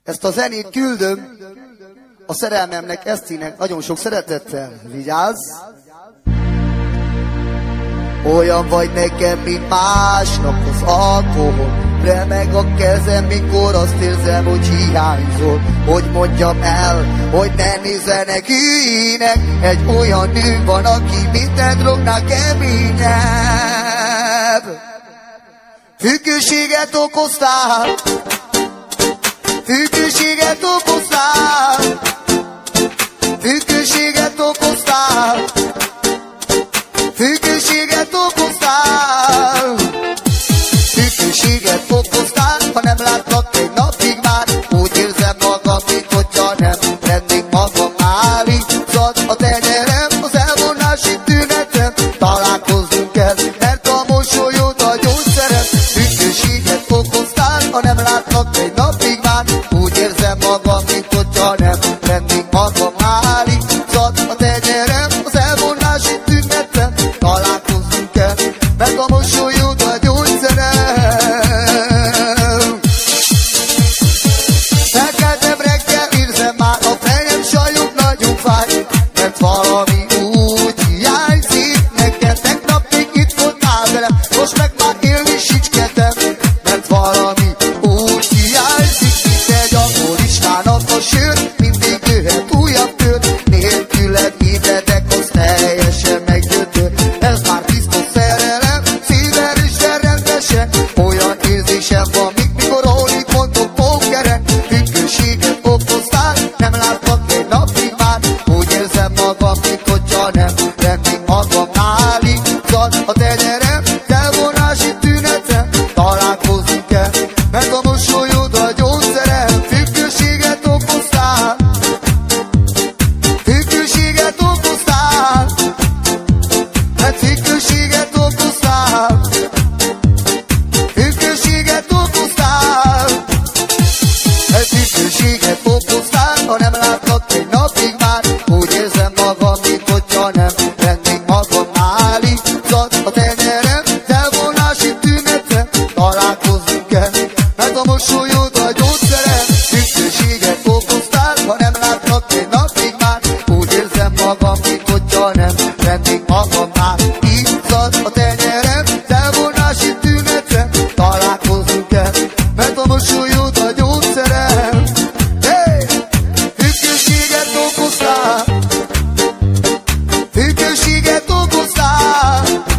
Ezt a zenét küldöm a szerelmemnek, Esztinek, nagyon sok szeretettel. Vigyázz! Olyan vagy nekem, mint másnak az alkohol. Remeg a kezem, mikor azt érzem, hogy hiányzol. Hogy mondjam el, hogy ne nézzenek hülyének. Egy olyan nő van, aki minden drognál keményebb. Függőséget okoztál, függőséget okoztál, függőséget okoztál, függőséget okoztál, függőséget okoztál, ha nem látlak egy napig már, úgy érzem magam, mint hogyha nem lennék magam. Állítsad a tenyerem, az elvonási tünetem, találkozzunk kell, mert a mosolyod a gyógyszerem. Függőséget okoztál, ha nem látlak egy napig már, úgy érzem magam, mint hogyha nem lennék magam. Állítsad a tenyerem, az elvonási tünetem, találkozzunk kell, mert a mosolyod a gyógyszerem. Felkeltem reggel, érzem már a fejem, sajog nagyon fáj, mert valami úgy hiányzik nekem. Tegnap még itt voltál velem, most meg már élni sincs kedvem, mert valami úgy hiányzik, mint egy alkoholistának a sör. Mindig jöhet újabb tör, nélküled ébredek, az teljesen meggyötör. Ez már biztos szerelem, szíven is rendesen, olyan érzésem van, mikor alig mondok pókeren. Függőséget okoztál, nem látlak egy napig már, úgy érzem magam, mint hogyha nem lennék magam. Állítsad a tenyerem, elvonási tünetem, találkozzunk kell, mert a mosolyod a gyógyszerem. Függőséget okoztál, függőséget okoztál, mert függőséget okoztál, függőséget okoztál, mert függőséget okoztál, ha nem látlak egy napig már, úgy érzem magam, mint hogyha nem lennék magam. Állítsad a tenyerem, elvonási tünetem, találkozzunk kell, mert a mosolyod a gyógyszerem. Függőséget okoztál, ha nem látlak egy napig már, úgy érzem magam, mint hogyha nem lennék magam. Állítsad a tenyerem, elvonási tünetem, találkozzunk kell, mert a mosolyod a gyógyszerem. Hey! Függőséget okoztál, függőséget okoztál,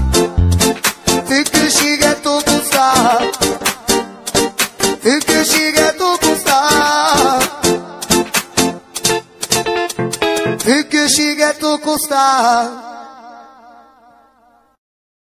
függőséget okoztál, függőséget okoztál, függőséget okoztál.